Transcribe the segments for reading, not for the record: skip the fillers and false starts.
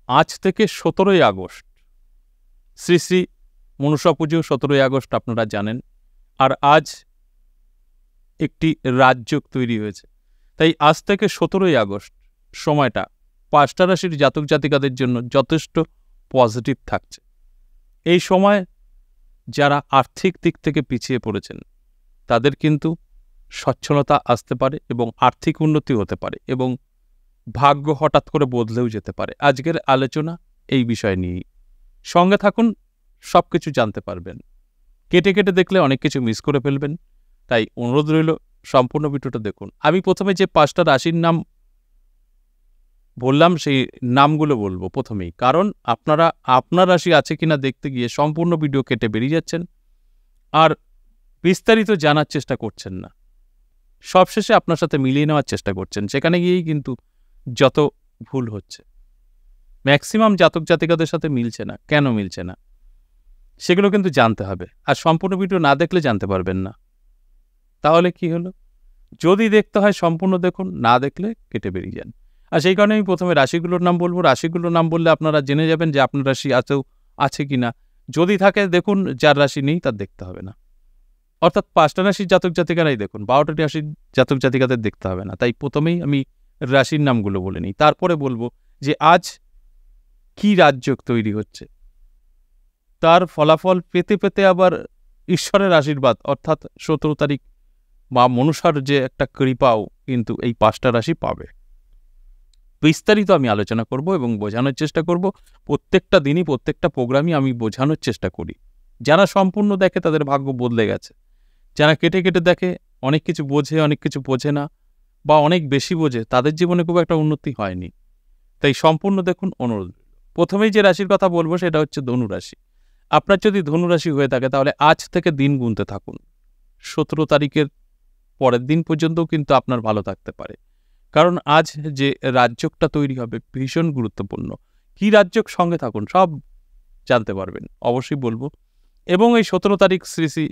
আজ থেকে 17ই আগস্ট শ্রী শ্রী মনসা পুজো 17ই আগস্ট আপনারা জানেন। আর আজ একটি রাজযোগ তৈরি হয়েছে। তাই আজ থেকে 17ই আগস্ট সময়টা 5টা রাশির জাতক জাতিকাদের জন্য যথেষ্ট পজিটিভ থাকছে। এই সময় যারা আর্থিক দিক থেকে পিছিয়ে পড়েছেন তাদের কিন্তু সচ্ছলতা আসতে পারে এবং আর্থিক উন্নতি হতে পারে এবং ভাগ্য হঠাৎ করে বদলেও যেতে পারে। আজকের আলোচনা এই বিষয় নিয়েই। সঙ্গে থাকুন, সব কিছু জানতে পারবেন। কেটে কেটে দেখলে অনেক কিছু মিস করে ফেলবেন, তাই অনুরোধ রইল সম্পূর্ণ ভিডিওটা দেখুন। আমি প্রথমে যে 5টা রাশির নাম বললাম সেই নামগুলো বলবো প্রথমেই, কারণ আপনারা আপনার রাশি আছে কিনা দেখতে গিয়ে সম্পূর্ণ ভিডিও কেটে বেরিয়ে যাচ্ছেন আর বিস্তারিত জানার চেষ্টা করছেন না। সবশেষে আপনার সাথে মিলিয়ে নেওয়ার চেষ্টা করছেন, সেখানে গিয়েই কিন্তু যত ভুল হচ্ছে। ম্যাক্সিমাম জাতক জাতিকাদের সাথে মিলছে না। কেন মিলছে না সেগুলো কিন্তু জানতে হবে, আর সম্পূর্ণ ভিডিও না দেখলে জানতে পারবেন না। তাহলে কি হলো, যদি দেখতে হয় সম্পূর্ণ দেখুন, না দেখলে কেটে বেরিয়ে যান। আর সেই কারণে আমি প্রথমে রাশিগুলোর নাম বলবো। রাশিগুলোর নাম বললে আপনারা জেনে যাবেন যে আপনার রাশি আছে কিনা। যদি থাকে দেখুন, যার রাশি নেই তার দেখতে হবে না। অর্থাৎ 5টা রাশির জাতক জাতিকারাই দেখুন, 12টা রাশির জাতক জাতিকাদের দেখতে হবে না। তাই প্রথমেই আমি রাশির নামগুলো বলে নিই, তারপরে বলবো যে আজ কি রাজযোগ তৈরি হচ্ছে, তার ফলাফল পেতে পেতে আবার ঈশ্বরের আশীর্বাদ অর্থাৎ 17 তারিখ বা মনসার যে একটা কৃপাও কিন্তু এই 5টা রাশি পাবে। বিস্তারিত আমি আলোচনা করব এবং বোঝানোর চেষ্টা করব। প্রত্যেকটা দিনই প্রত্যেকটা প্রোগ্রামই আমি বোঝানোর চেষ্টা করি। যারা সম্পূর্ণ দেখে তাদের ভাগ্য বদলে গেছে, যারা কেটে কেটে দেখে অনেক কিছু বোঝে, অনেক কিছু বোঝে না বা অনেক বেশি বোঝে, তাদের জীবনে খুব একটা উন্নতি হয়নি। তাই সম্পূর্ণ দেখুন, অনুরোধ। প্রথমেই যে রাশির কথা বলবো সেটা হচ্ছে ধনু রাশি। আপনার যদি ধনু রাশি হয়ে থাকে তাহলে আজ থেকে দিন গুনতে থাকুন। 17 তারিখের পরের দিন পর্যন্তও কিন্তু আপনার ভালো থাকতে পারে, কারণ আজ যে রাজযোগটা তৈরি হবে ভীষণ গুরুত্বপূর্ণ। কি রাজযোগ, সঙ্গে থাকুন, সব জানতে পারবেন, অবশ্যই বলবো। এবং এই 17 তারিখ শ্রী শ্রী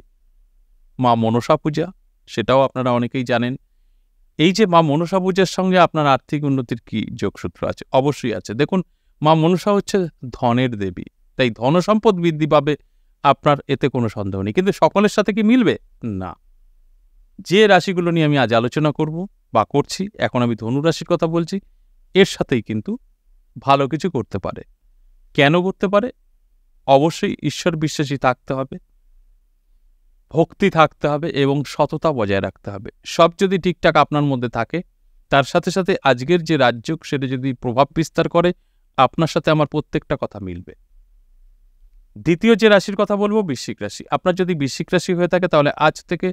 মা মনসা পূজা, সেটাও আপনারা অনেকেই জানেন। এই যে মা মনসা পূজার সঙ্গে আপনার আর্থিক উন্নতির কি যোগসূত্র আছে? অবশ্যই আছে। দেখুন, মা মনসা হচ্ছে ধনের দেবী, তাই ধন সম্পদ বৃদ্ধি পাবে, আপনার এতে কোনো সন্দেহ নেই। কিন্তু সকলের সাথে কি মিলবে? না। যে রাশিগুলো নিয়ে আমি আজ আলোচনা করব বা করছি, এখন আমি ধনু রাশির কথা বলছি, এর সাথেই কিন্তু ভালো কিছু করতে পারে। কেন করতে পারে? অবশ্যই ঈশ্বর বিশ্বাসী থাকতে হবে, ভক্তি থাকতে হবে এবং সততা বজায় রাখতে হবে। সব যদি ঠিকঠাক আপনার মধ্যে থাকে, তার সাথে সাথে আজকের যে রাজযোগ সেটা যদি প্রভাব বিস্তার করে, আপনার সাথে আমার প্রত্যেকটা কথা মিলবে। দ্বিতীয় যে রাশির কথা বলবো, বৃশ্চিক রাশি। আপনার যদি বৃশ্চিক রাশি হয়ে থাকে তাহলে আজ থেকে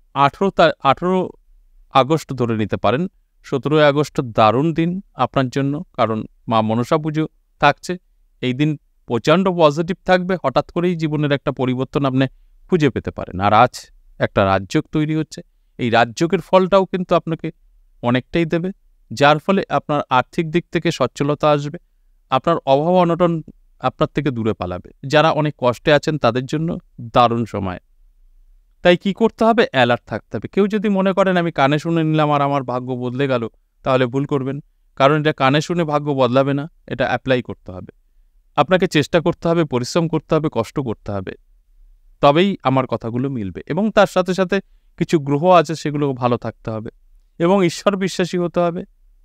18 আগস্ট ধরে নিতে পারেন। 17 আগস্ট দারুণ দিন আপনার জন্য, কারণ মা মনসা পুজো থাকছে। এই দিন প্রচণ্ড পজিটিভ থাকবে, হঠাৎ করেই জীবনের একটা পরিবর্তন আপনি খুঁজে পেতে পারেন। আর আজ একটা রাজযোগ তৈরি হচ্ছে, এই রাজযোগের ফলটাও কিন্তু আপনাকে অনেকটাই দেবে, যার ফলে আপনার আর্থিক দিক থেকে সচ্ছলতা আসবে, আপনার অভাব অনটন আপনার থেকে দূরে পালাবে। যারা অনেক কষ্টে আছেন তাদের জন্য দারুণ সময়। তাই কি করতে হবে? অ্যালার্ট থাকতে হবে। কেউ যদি মনে করেন আমি কানে শুনে নিলাম আর আমার ভাগ্য বদলে গেল, তাহলে ভুল করবেন। কারণ এটা কানে শুনে ভাগ্য বদলাবে না, এটা অ্যাপ্লাই করতে হবে। আপনাকে চেষ্টা করতে হবে, পরিশ্রম করতে হবে, কষ্ট করতে হবে, তবেই আমার কথাগুলো মিলবে। এবং তার সাথে সাথে কিছু গ্রহ আছে, সেগুলো ভালো থাকতে হবে এবং ঈশ্বর বিশ্বাসী হতে হবে,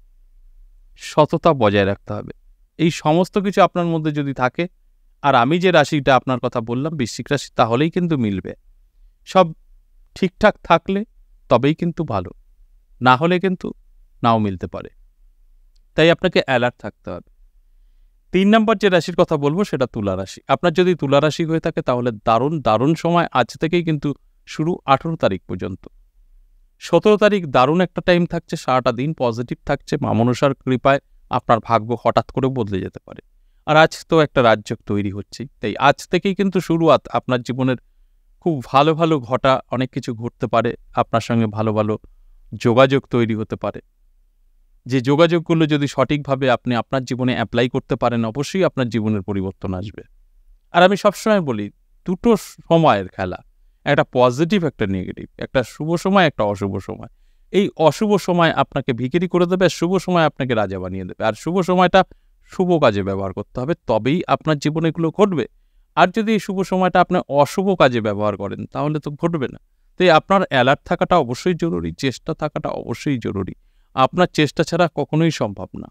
সততা বজায় রাখতে হবে। এই সমস্ত কিছু আপনার মধ্যে যদি থাকে, আর আমি যে রাশিটা আপনার কথা বললাম বৃশ্চিক রাশি, তাহলেই কিন্তু মিলবে। সব ঠিকঠাক থাকলে তবেই কিন্তু ভালো, না হলে কিন্তু নাও মিলতে পারে। তাই আপনাকে অ্যালার্ট থাকতে হবে। 3 নম্বর যে রাশির কথা বলবো সেটা তুলা রাশি। আপনার যদি তুলা রাশি হয়ে থাকে তাহলে দারুণ দারুণ সময় আজ থেকেই কিন্তু শুরু 18 তারিখ পর্যন্ত। 17 তারিখ দারুণ একটা টাইম থাকছে, সারাটা দিন পজিটিভ থাকছে। মা মনসার কৃপায় আপনার ভাগ্য হঠাৎ করে বদলে যেতে পারে। আর আজ তো একটা রাজযোগ তৈরি হচ্ছেই, তাই আজ থেকেই কিন্তু শুরুয়াত আপনার জীবনের খুব ভালো ভালো অনেক কিছু ঘটতে পারে। আপনার সঙ্গে ভালো ভালো যোগাযোগ তৈরি হতে পারে, যে যোগাযোগগুলো যদি সঠিকভাবে আপনি আপনার জীবনে অ্যাপ্লাই করতে পারেন, অবশ্যই আপনার জীবনের পরিবর্তন আসবে। আর আমি সবসময় বলি, দুটো সময়ের খেলা, একটা পজিটিভ একটা নেগেটিভ, একটা শুভ সময় একটা অশুভ সময়। এই অশুভ সময় আপনাকে ভিখারি করে দেবে, আর শুভ সময় আপনাকে রাজা বানিয়ে দেবে। আর শুভ সময়টা শুভ কাজে ব্যবহার করতে হবে, তবেই আপনার জীবনে এগুলো ঘটবে। আর যদি এই শুভ সময়টা আপনি অশুভ কাজে ব্যবহার করেন তাহলে তো ঘটবে না। তাই আপনার অ্যালার্ট থাকাটা অবশ্যই জরুরি, চেষ্টা থাকাটা অবশ্যই জরুরি। আপনার চেষ্টা ছাড়া কখনোই সম্ভব না।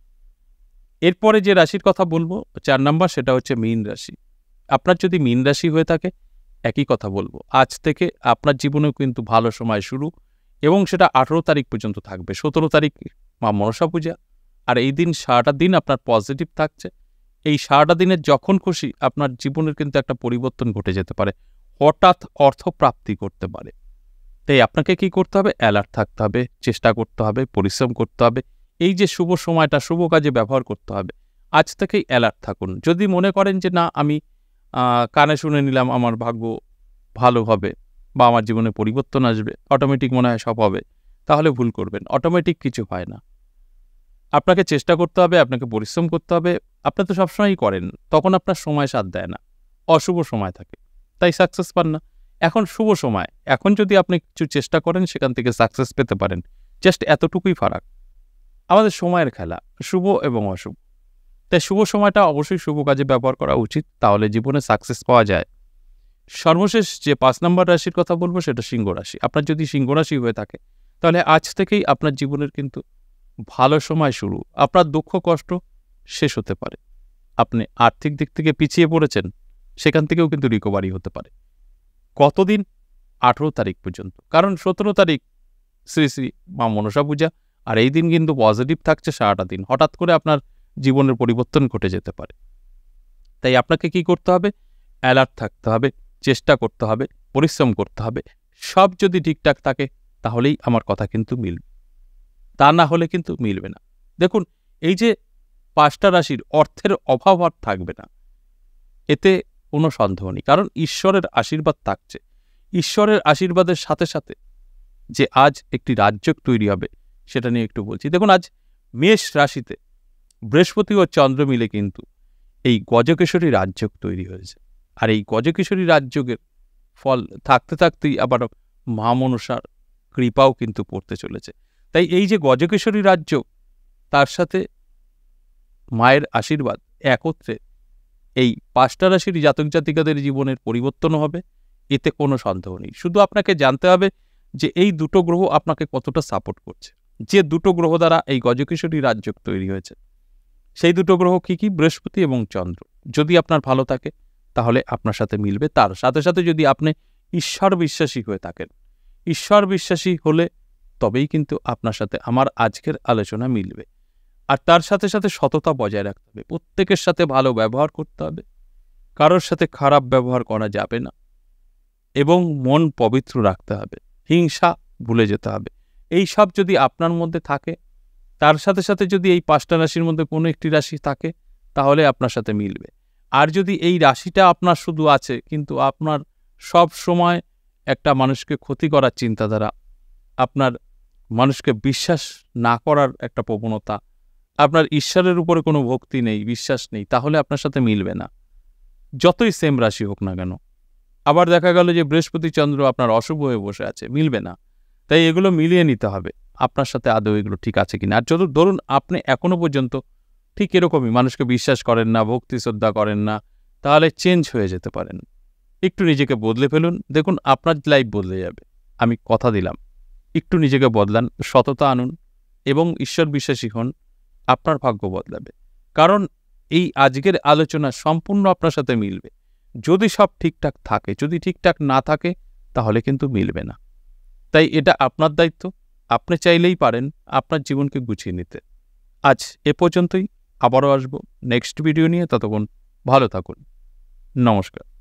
এরপরে যে রাশির কথা বলবো 4 নাম্বার, সেটা হচ্ছে মীন রাশি। আপনার যদি মীন রাশি হয়ে থাকে, একই কথা বলবো, আজ থেকে আপনার জীবনেও কিন্তু ভালো সময় শুরু, এবং সেটা 18 তারিখ পর্যন্ত থাকবে। 17 তারিখ মা মনসা পূজা, আর এই দিন সারাটা দিন আপনার পজিটিভ থাকছে। এই সারাটা দিনের যখন খুশি আপনার জীবনের কিন্তু একটা পরিবর্তন ঘটে যেতে পারে, হঠাৎ অর্থপ্রাপ্তি করতে পারে। তাই আপনাকে কি করতে হবে? অ্যালার্ট থাকতে হবে, চেষ্টা করতে হবে, পরিশ্রম করতে হবে। এই যে শুভ সময়টা শুভ কাজে ব্যবহার করতে হবে, আজ থেকেই অ্যালার্ট থাকুন। যদি মনে করেন যে না, আমি কানে শুনে নিলাম আমার ভাগ্য ভালো হবে বা আমার জীবনে পরিবর্তন আসবে, অটোমেটিক মনে হয় সব হবে, তাহলে ভুল করবেন। অটোমেটিক কিছু হয় না। আপনাকে চেষ্টা করতে হবে, আপনাকে পরিশ্রম করতে হবে। আপনি তো সবসময়ই করেন, তখন আপনার সময় সাথ দেয় না, অশুভ সময় থাকে, তাই সাকসেস পান না। এখন শুভ সময়, এখন যদি আপনি কিছু চেষ্টা করেন সেখান থেকে সাকসেস পেতে পারেন। জাস্ট এতটুকুই ফারাক। আমাদের সময়ের খেলা, শুভ এবং অশুভ। তাই শুভ সময়টা অবশ্যই শুভ কাজে ব্যবহার করা উচিত, তাহলে জীবনে সাকসেস পাওয়া যায়। সর্বশেষ যে 5 নম্বর রাশির কথা বলবো সেটা সিংহ রাশি। আপনার যদি সিংহ রাশি হয়ে থাকে, তাহলে আজ থেকেই আপনার জীবনের কিন্তু ভালো সময় শুরু। আপনার দুঃখ কষ্ট শেষ হতে পারে। আপনি আর্থিক দিক থেকে পিছিয়ে পড়েছেন, সেখান থেকেও কিন্তু রিকভারি হতে পারে। কতদিন? 18 তারিখ পর্যন্ত। কারণ 17 তারিখ শ্রী শ্রী মা মনসা পূজা, আর এই দিন কিন্তু পজিটিভ থাকছে সারাটা দিন। হঠাৎ করে আপনার জীবনের পরিবর্তন ঘটে যেতে পারে। তাই আপনাকে কি করতে হবে? অ্যালার্ট থাকতে হবে, চেষ্টা করতে হবে, পরিশ্রম করতে হবে। সব যদি ঠিকঠাক থাকে তাহলেই আমার কথা কিন্তু মিলবে, তা না হলে কিন্তু মিলবে না। দেখুন, এই যে 5টা রাশির অর্থের অভাব আর থাকবে না, এতে কোনো সন্দেহ নেই। কারণ ঈশ্বরের আশীর্বাদ থাকছে। ঈশ্বরের আশীর্বাদের সাথে সাথে যে আজ একটি রাজযোগ তৈরি হবে, সেটা নিয়ে একটু বলছি। দেখুন, আজ মেষ রাশিতে বৃহস্পতি ও চন্দ্র মিলে কিন্তু এই গজকেশরী রাজযোগ তৈরি হয়েছে। আর এই গজকেশরী রাজযোগের ফল থাকতে থাকতেই আবার মা মনসার কৃপাও কিন্তু পড়তে চলেছে। তাই এই যে গজকেশরী রাজযোগ, তার সাথে মায়ের আশীর্বাদ একত্রে এই 5টা রাশির জাতক জাতিকাদের জীবনের পরিবর্তন হবে, এতে কোনো সন্দেহ নেই। শুধু আপনাকে জানতে হবে যে এই দুটো গ্রহ আপনাকে কতটা সাপোর্ট করছে। যে দুটো গ্রহ দ্বারা এই গজকেশরী রাজযোগ তৈরি হয়েছে, সেই দুটো গ্রহ কি কি? বৃহস্পতি এবং চন্দ্র। যদি আপনার ভালো থাকে তাহলে আপনার সাথে মিলবে। তার সাথে সাথে যদি আপনি ঈশ্বর বিশ্বাসী হয়ে থাকেন, ঈশ্বর বিশ্বাসী হলে তবেই কিন্তু আপনার সাথে আমার আজকের আলোচনা মিলবে। আর তার সাথে সাথে সততা বজায় রাখতে হবে, প্রত্যেকের সাথে ভালো ব্যবহার করতে হবে, কারোর সাথে খারাপ ব্যবহার করা যাবে না, এবং মন পবিত্র রাখতে হবে, হিংসা ভুলে যেতে হবে। এই সব যদি আপনার মধ্যে থাকে, তার সাথে সাথে যদি এই 5টা রাশির মধ্যে কোনো একটি রাশি থাকে, তাহলে আপনার সাথে মিলবে। আর যদি এই রাশিটা আপনার শুধু আছে, কিন্তু আপনার সব সময় একটা মানুষকে ক্ষতি করার চিন্তাধারা, আপনার মানুষকে বিশ্বাস না করার একটা প্রবণতা, আপনার ঈশ্বরের উপরে কোনো ভক্তি নেই, বিশ্বাস নেই, তাহলে আপনার সাথে মিলবে না, যতই সেম রাশি হোক না কেন। আবার দেখা গেল যে বৃহস্পতি চন্দ্র আপনার অশুভ হয়ে বসে আছে, মিলবে না। তাই এগুলো মিলিয়ে নিতে হবে আপনার সাথে আদৌ এগুলো ঠিক আছে কিনা। আর যদি ধরুন আপনি এখনো পর্যন্ত ঠিক এরকমই মানুষকে বিশ্বাস করেন না, ভক্তি শ্রদ্ধা করেন না, তাহলে চেঞ্জ হয়ে যেতে পারেন। একটু নিজেকে বদলে ফেলুন, দেখুন আপনার লাইফ বদলে যাবে। আমি কথা দিলাম, একটু নিজেকে বদলান, সততা আনুন এবং ঈশ্বর বিশ্বাসী হন, আপনার ভাগ্য বদলাবে। কারণ এই আজকের আলোচনা সম্পূর্ণ আপনার সাথে মিলবে। যদি সব ঠিকঠাক থাকে, যদি ঠিকঠাক না থাকে তাহলে কিন্তু মিলবে না। তাই এটা আপনার দায়িত্ব। আপনি চাইলেই পারেন আপনার জীবনকে গুছিয়ে নিতে। আজ এ পর্যন্তই, আবারও আসবো নেক্সট ভিডিও নিয়ে। ততক্ষণ ভালো থাকুন। নমস্কার।